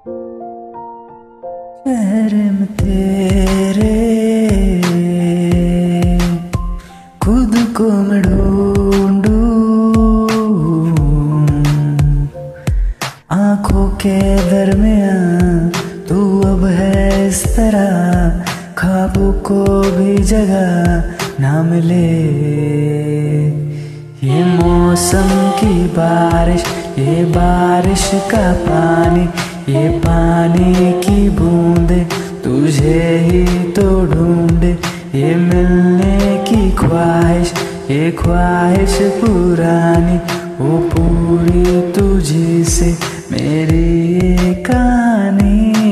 चेहरे में तेरे खुद को मैं ढूंढूं, आंखों के दरमियां तू अब है इस तरह, ख्वाबों को भी जगह ना मिले। ये मौसम की बारिश, ये बारिश का पानी, ये पानी की बूंदे तुझे ही तो ढूंढे। ये मिलने की ख्वाहिश, ये ख्वाहिश पुरानी, वो पूरी तुझी से मेरी ये कहानी।